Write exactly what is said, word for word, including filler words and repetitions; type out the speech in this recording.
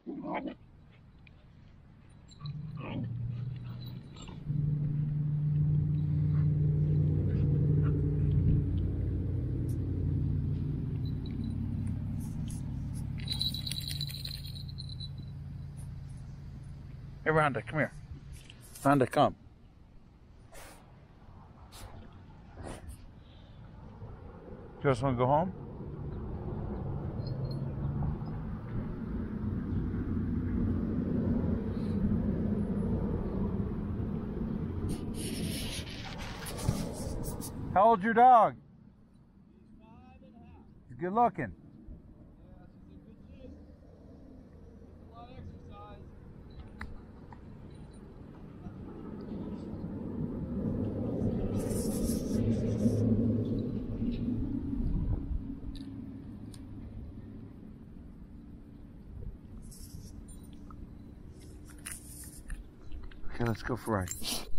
Hey, Rhonda, come here. Rhonda, come. You just want to go home? How old's your dog? He's five and a half. He's good looking. Yeah, he's in good shape. Gets a lot of exercise. Okay, let's go for a ride.